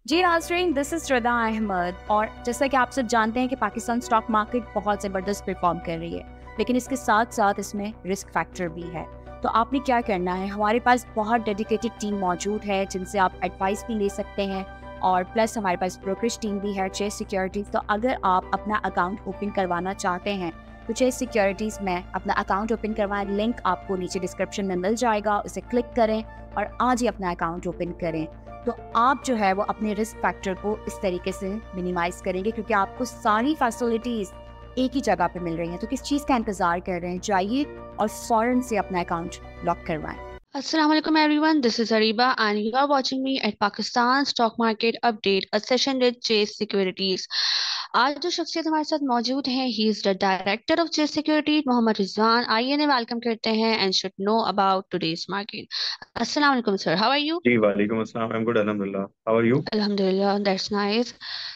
जी नाज़रीन, this is रदा अहमद। और जैसा कि आप सब जानते हैं कि पाकिस्तान स्टॉक मार्केट बहुत ज़बरदस्त परफॉर्म कर रही है, लेकिन इसके साथ साथ इसमें रिस्क फैक्टर भी है। तो आपने क्या करना है, हमारे पास बहुत डेडिकेटेड टीम मौजूद है जिनसे आप एडवाइस भी ले सकते हैं, और प्लस हमारे पास ब्रोकरेज टीम भी है, चेस सिक्योरिटीज़। तो अगर आप अपना अकाउंट ओपन करवाना चाहते हैं तो चेस सिक्योरिटीज़ में अपना अकाउंट ओपन करवाएं। लिंक आपको नीचे डिस्क्रिप्शन में मिल जाएगा, उसे क्लिक करें और आज ही अपना अकाउंट ओपन करें। तो आप जो है वो अपने रिस्क फैक्टर को इस तरीके से मिनिमाइज करेंगे, क्योंकि आपको सारी फैसिलिटीज एक ही जगह पे मिल रही हैं। तो किस चीज़ का इंतजार कर रहे हैं, जाइए और फौरन से अपना अकाउंट लॉक करवाएं। Assalamu alaikum everyone. This is Ariba and you are watching me at Pakistan Stock Market Update, a session with Chase Securities. आज जो शख्सियत हमारे साथ मौजूद हैं, he is the director of chase security, Mohammad Rizwan. आइए ने वेलकम करते हैं and should know about today's market. अस्सलाम वालेकुम सर, हाउ आर यू? जी वालेकुम अस्सलाम। आई एम गुड अल्हम्दुलिल्लाह। How are you? अल्हम्दुलिल्लाह, दैट्स नाइस।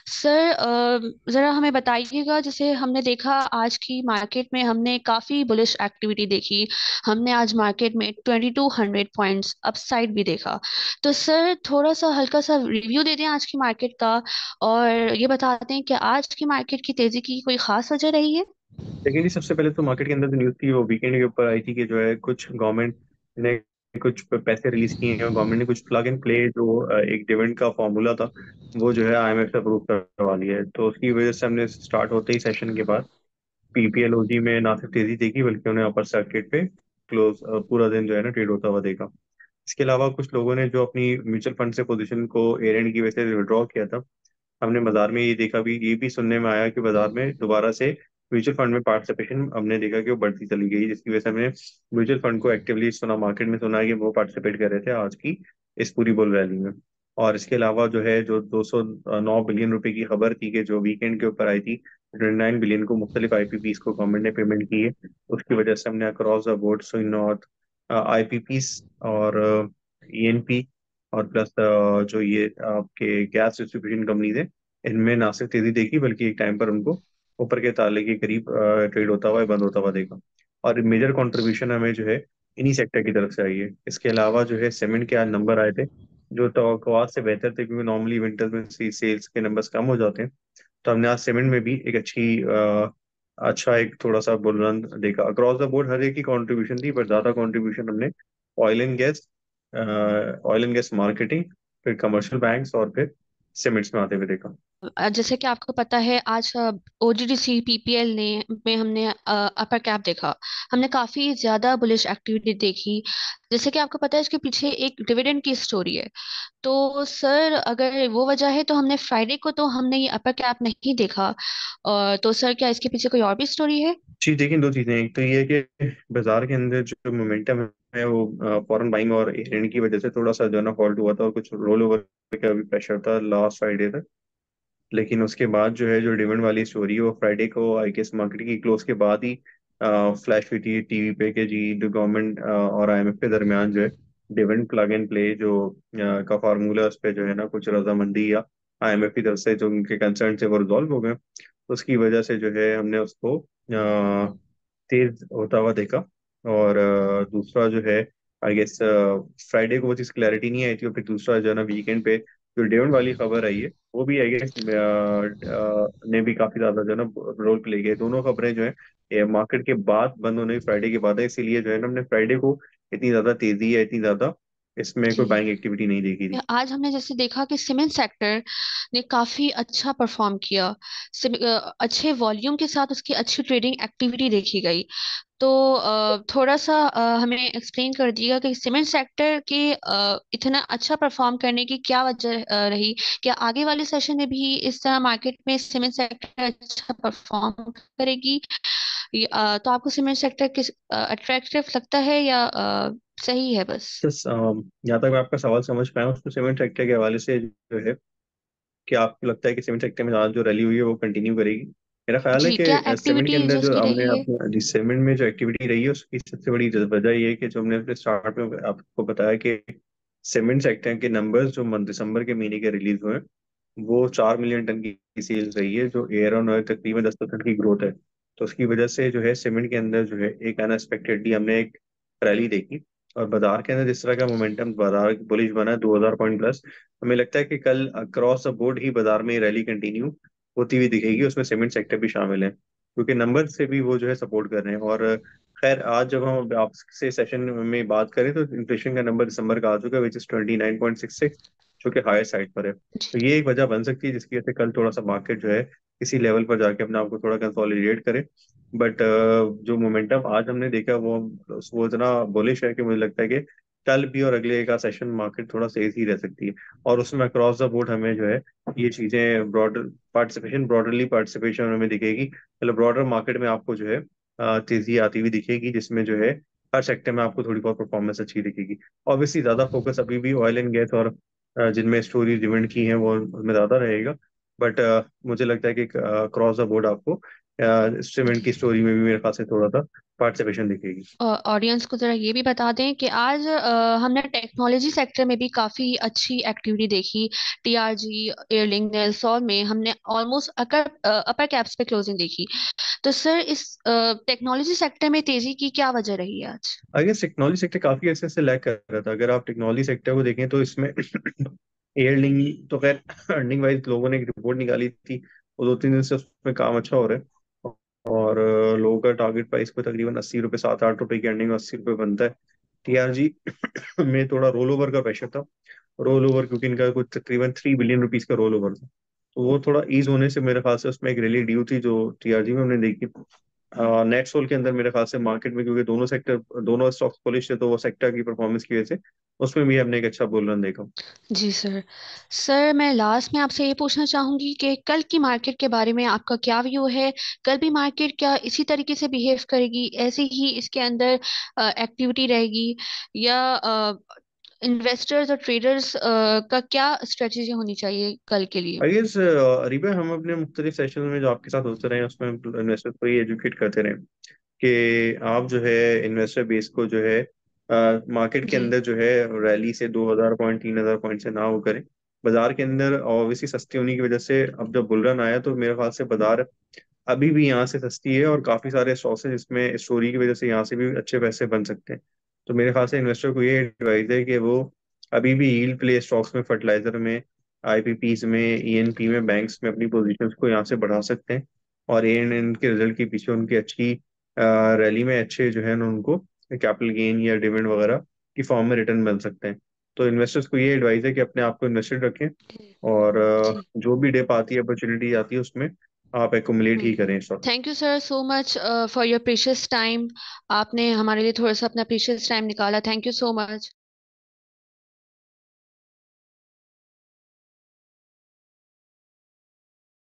सर, ज़रा हमें बताइएगा, जैसे हमने देखा आज की मार्केट में हमने काफ़ी बुलिश एक्टिविटी देखी। हमने आज मार्केट में 2200 पॉइंट्स अपसाइड भी देखा। तो सर थोड़ा सा हल्का सा रिव्यू दे दें आज की मार्केट का, और ये बताते हैं कि आज की मार्केट की तेज़ी की कोई ख़ास वजह रही है। देखिए जी, सबसे पहले तो मार्केट के अंदर जो न्यूज़ थी वो वीकेंड के ऊपर आई थी कि जो है कुछ गवर्नमेंट ने कुछ पैसे रिलीज किए हैं और गवर्नमेंट ने कुछ प्लग एंड प्ले जो एक डिविडेंड का फॉर्मूला था वो जो है आईएमएफ से अप्रूव करवा लिया है। तो उसकी वजह से हमने स्टार्ट होते ही सेशन के बाद पीपीएलओजी में ना सिर्फ तेजी देखी बल्कि उन्हें अपर सर्किट पे क्लोज पूरा दिन जो है ना ट्रेड होता हुआ देखा। इसके अलावा कुछ लोगों ने जो अपनी म्यूचुअल फंड से पोजीशन को एयर एंड की वजह से विड्रॉ किया था, हमने बाजार में ये देखा भी, ये भी सुनने में आया कि बाजार में दोबारा से म्यूचुअल फंड में पार्टिसिपेशन हमने देखा कि वो बढ़ती चली गई, जिसकी वजह से हमने म्यूचुअल फंड को एक्टिवली सुना, मार्केट में सुना है कि वो पार्टिसिपेट कर रहे थे आज की इस पूरी बुल रैली में। और इसके अलावा जो है जो 209 बिलियन रुपए की खबर थी कि जो वीकेंड के ऊपर आई थी, 29 बिलियन को मुख्तलिफ आईपीपीस को गवर्नमेंट ने पेमेंट की है, उसकी वजह से हमने अक्रॉस द बोर्ड सुई नॉट आईपीपीस और ईएनपी और प्लस जो ये आपके गैस डिस्ट्रीब्यूशन कंपनीज है, इनमें ना सिर्फ तेजी देखी बल्कि एक टाइम पर उनको ऊपर के ताले के करीब ट्रेड होता हुआ बंद होता हुआ देखा। और मेजर कंट्रीब्यूशन हमें जो है इन्हीं सेक्टर की तरफ से आई है। इसके अलावा जो है सीमेंट के आज नंबर आए थे जो तो से बेहतर थे, क्योंकि नॉर्मली विंटर्स में सेल्स के नंबर्स कम हो जाते हैं। तो हमने आज सीमेंट में भी एक अच्छा एक थोड़ा सा बुलंद देखा। अक्रॉस द बोर्ड हर एक की कंट्रीब्यूशन थी, पर ज्यादा कंट्रीब्यूशन हमने oil and gas oil and gas marketing, फिर कमर्शियल बैंक्स और फिर सीमेंट्स में आते हुए देखा। जैसे कि आपको पता है, आज ओजीडीसी पीपीएल ने में हमने अपर कैप देखा। हमने काफी ज्यादा बुलिश एक्टिविटी देखी। जैसे कि आपको पता है, इसके पीछे एक डिविडेंड की स्टोरी है। तो सर अगर वो वजह है तो हमने फ्राइडे को तो हमने ये अपर कैप नहीं देखा। तो सर क्या इसके पीछे कोई और भी स्टोरी है? जी देखिए, दो चीजें। एक तो ये है कि बाजार के अंदर जो मोमेंटम है वो फॉरेन बाइंग और ऋण की वजह से थोड़ा सा जो है ना फॉल्ट हुआ था, और कुछ रोल ओवर का भी प्रेशर था लास्ट फ्राइडे तक। लेकिन उसके बाद जो है जो डिविडेंड वाली स्टोरी है वो फ्राइडे को आई गेस मार्केट की क्लोज के बाद ही फ्लैश हुई थी टीवी पे कि जी जो गवर्नमेंट और आईएमएफ के दरमियान जो है डिविडेंड प्लग एंड प्ले जो का फार्मूला, उस पर जो है ना कुछ रजामंदी या आईएमएफ की तरफ से जो उनके कंसर्न थे वो रिजॉल्व हो गए। उसकी वजह से जो है हमने उसको तेज होता हुआ देखा। और दूसरा जो है आई गेस फ्राइडे को वो चीज़ क्लैरिटी नहीं आई थी, और फिर दूसरा जो है ना वीकेंड पे जो डिविडेंड वाली खबर आई है वो भी आई गेस ने भी काफी ज्यादा जो है ना रोल प्ले किया। दोनों खबरें जो है मार्केट के बाद बंद होने फ्राइडे के बाद है, इसीलिए जो है ना हमने फ्राइडे को इतनी ज्यादा तेजी है, इतनी ज्यादा इसमें कोई जी, बाइंग एक्टिविटी नहीं देखी थी। आज हमने जैसे देखा कि सीमेंट सेक्टर ने काफी अच्छा परफॉर्म किया। अच्छे वॉल्यूम के साथ उसकी अच्छी ट्रेडिंग एक्टिविटी देखी गई। तो थोड़ा सा हमें एक्सप्लेन कर दिएगा कि सीमेंट सेक्टर के इतना अच्छा परफॉर्म करने की क्या वजह रही। क्या आगे वाले सेशन में भी इस तरह मार्केट में सीमेंट सेक्टर अच्छा परफॉर्म करेगी? तो आपको सीमेंट सेक्टर किस अट्रैक्टिव लगता है, या सही है बस? बस यहाँ तक मैं आपका सवाल समझ पाया हूँ, उसको सीमेंट सेक्टर के हवाले से जो है कि आपको लगता है कि सीमेंट सेक्टर में ज्यादा जो रैली हुई है वो कंटिन्यू करेगी। मेरा ख्याल है जी, क्या कि सीमेंट के एक्टिविटी अंदर जो जो उसकी हमने रही है? अपने जिस सीमेंट में जो एक्टिविटी रही है उसकी सबसे बड़ी वजह ये है कि जो हमने अपने स्टार्ट में आपको बताया कि सीमेंट सेक्टर के नंबर्स जो दिसंबर के महीने के रिलीज हुए हैं, वो 4 मिलियन टन की सेल्स रही है, जो एयर ऑन ऑयल तकरीबन 10% की ग्रोथ है। तो उसकी वजह से जो है सीमेंट के अंदर जो है एक अनएक्सपेक्टेडली हमने एक रैली देखी। और बाजार के अंदर जिस तरह का मोमेंटम बाजार बुलिश बना है 2000 पॉइंट प्लस, हमें लगता है कि कल अक्रॉस द बोर्ड ही बाजार में रैली कंटिन्यू होती हुई दिखेगी। उसमें सीमेंट सेक्टर भी शामिल है, क्योंकि नंबर से भी वो जो है सपोर्ट कर रहे हैं। और खैर आज जब हम आपसे सेशन में बात करें तो इन्फ्लेशन का नंबर दिसंबर का आ चुका है, विच इज 29.66, जो कि हायर साइड पर है। तो ये एक वजह बन सकती है जिसकी वजह से कल थोड़ा सा मार्केट जो है किसी लेवल पर जाके अपने आप को थोड़ा कंसोलिडेट करे। बट जो मोमेंटम आज हमने देखा वो इतना बुलिश है कि मुझे लगता है कि कल भी और अगले का सेशन मार्केट थोड़ा तेज ही रह सकती है। और उसमें अक्रॉस द बोर्ड हमें जो है ये चीजें ब्रॉडरली पार्टिसिपेशन हमें दिखेगी, मतलब ब्रॉडर मार्केट में आपको जो है तेजी आती हुई दिखेगी, जिसमें जो है हर सेक्टर में आपको थोड़ी बहुत परफॉर्मेंस अच्छी दिखेगी। ऑब्वियसली ज्यादा फोकस अभी भी ऑयल एंड गैस और जिनमें स्टोरी डिमांड की है वो उनमें ज्यादा रहेगा। बट मुझे लगता है कि क्रॉस द बोर्ड आपको सीमेंट की स्टोरी में भी मेरे ख्याल से थोड़ा सा पार्टिसिपेशन दिखेगी। ऑडियंस को जरा ये भी बता दें कि आज हमने टेक्नोलॉजी सेक्टर में भी काफी अच्छी एक्टिविटी देखी। टीआरजी, एयरलिंक, नेल्सॉर में हमने ऑलमोस्ट अपर अपर कैप्स पे क्लोजिंग देखी। तो सर इस टेक्नोलॉजी सेक्टर में तेजी की क्या वजह रही है आज? आई गेस टेक्नोलॉजी सेक्टर काफी अच्छे से लैग कर रहा था। अगर आप टेक्नोलॉजी सेक्टर को देखें तो इसमें एयरलिंक तो खैर अर्निंग वाइज लोगों ने एक रिपोर्ट निकाली थी, वो 2-3 दिन से उसमें काम अच्छा हो रहा है। और लोगों का टारगेट प्राइस पे तकरीबन 80 रुपये, 7-8 रुपए की अर्निंग 80 रुपये बनता है। टीआरजी में थोड़ा रोल ओवर का प्रेशर था, रोल ओवर क्योंकि इनका कुछ तकरीबन 3 बिलियन रुपीज का रोल ओवर था। तो वो थोड़ा ईज होने से मेरे ख्याल से उसमें एक रैली ड्यू थी जो टीआरजी में हमने देखी। नेट सोल के अंदर मेरे ख्याल से मार्केट में, क्योंकि दोनों स्टॉक्स बुलिश थे, तो वो सेक्टर की परफॉर्मेंस की वजह से उसमें भी हमने एक अच्छा बुल रन देखा। जी सर। सर मैं लास्ट में आपसे ये पूछना चाहूंगी कि कल की मार्केट के बारे में आपका क्या व्यू है? कल भी मार्केट क्या इसी तरीके से बिहेव करेगी, ऐसे ही इसके अंदर एक्टिविटी रहेगी, या इन्वेस्टर्स और ट्रेडर्स का क्या स्ट्रेटेजी होनी चाहिए कल के लिए? आई गेस अरीबा, हम अपने मुख्तलिफ सेशन में जो आपके साथ होते रहे हैं उसमें इन्वेस्टर को ही एजुकेट करते रहे कि आप जो है इन्वेस्टर बेस को जो है मार्केट के जी अंदर जो है रैली से 2000 पॉइंट 3000 पॉइंट से ना वो करें। बाजार के अंदर ऑब्वियसली सस्ती होने की वजह से अब जब बुल रन आया तो मेरे ख्याल से बाजार अभी भी यहाँ से सस्ती है, और काफी सारे स्टॉक्स हैं जिसमें स्टोरी की वजह से यहाँ से भी अच्छे पैसे बन सकते हैं। तो मेरे ख्याल से इन्वेस्टर को ये एडवाइस है कि वो अभी भी यील्ड प्ले स्टॉक्स में, फर्टिलाइजर में, आईपीपीज में, ईएनपी में, बैंक्स में अपनी पोजीशंस को यहाँ से बढ़ा सकते हैं। और एएनएन के रिजल्ट के पीछे उनकी अच्छी रैली में अच्छे जो है ना उनको कैपिटल गेन या डिविडेंड वगैरह की फॉर्म में रिटर्न मिल सकते हैं। तो इन्वेस्टर्स को ये एडवाइस है कि अपने आप को इन्वेस्टेड रखें, और जी। जो भी डिप आती है, अपॉर्चुनिटी आती है, उसमें आप एक्युमुलेट ही करें सब। Thank you sir so much for your precious time. आपने हमारे लिए थोड़ा सा अपना प्रीशियस टाइम निकाला, थैंक यू सो मच।